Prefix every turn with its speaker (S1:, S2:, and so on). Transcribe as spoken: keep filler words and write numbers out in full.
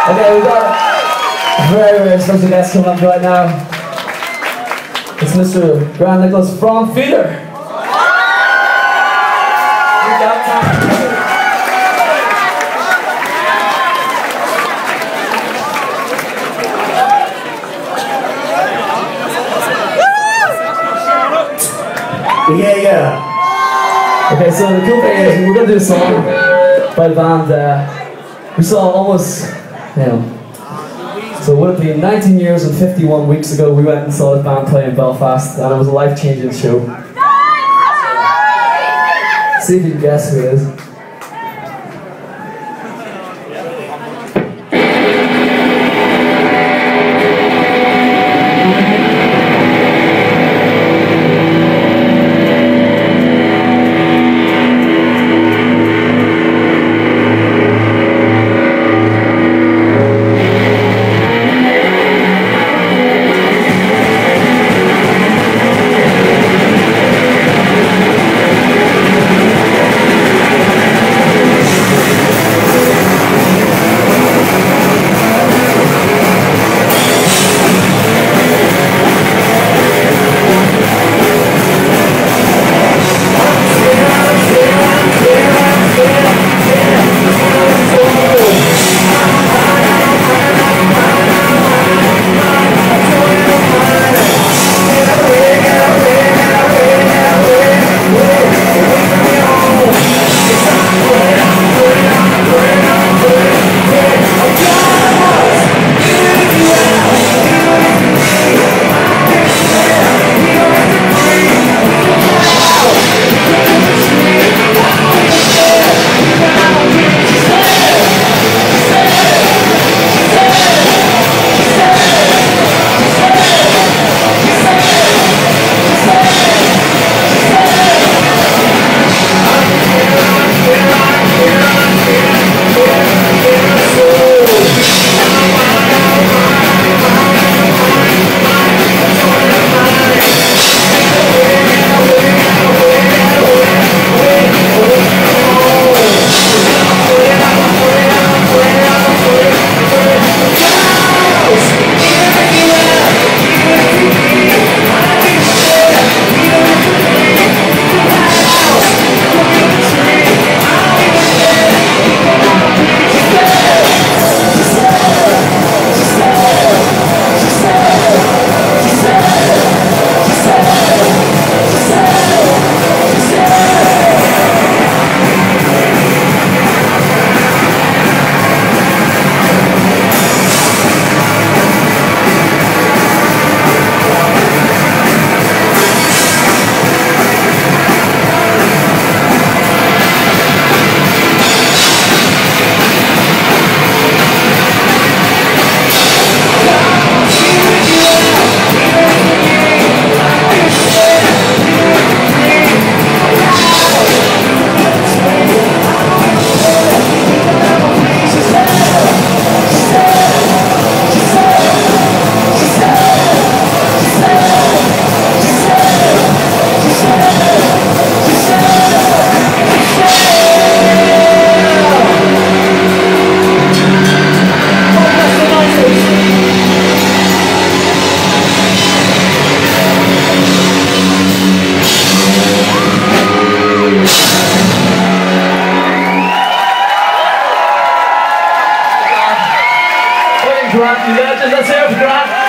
S1: Okay, we've got a very, very special guest coming up right now. It's Mister Grant Nicholas from Feeder.
S2: Yeah, yeah.
S1: Okay, so the cool thing is we're gonna do a song by the band. Uh, we saw almost, you know, so would it be nineteen years and fifty-one weeks ago we went and saw the band play in Belfast, and it was a life-changing show. See if you can guess who it is. Grant, legend, let's hear it for Grant.